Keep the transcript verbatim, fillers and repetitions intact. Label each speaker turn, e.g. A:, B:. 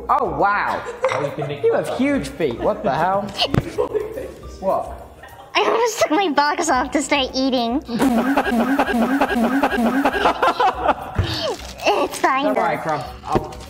A: Oh, wow. You have huge feet. What the hell? What?
B: I almost took my box off to start eating. It's fine.
A: Don't worry, Crumb. I'll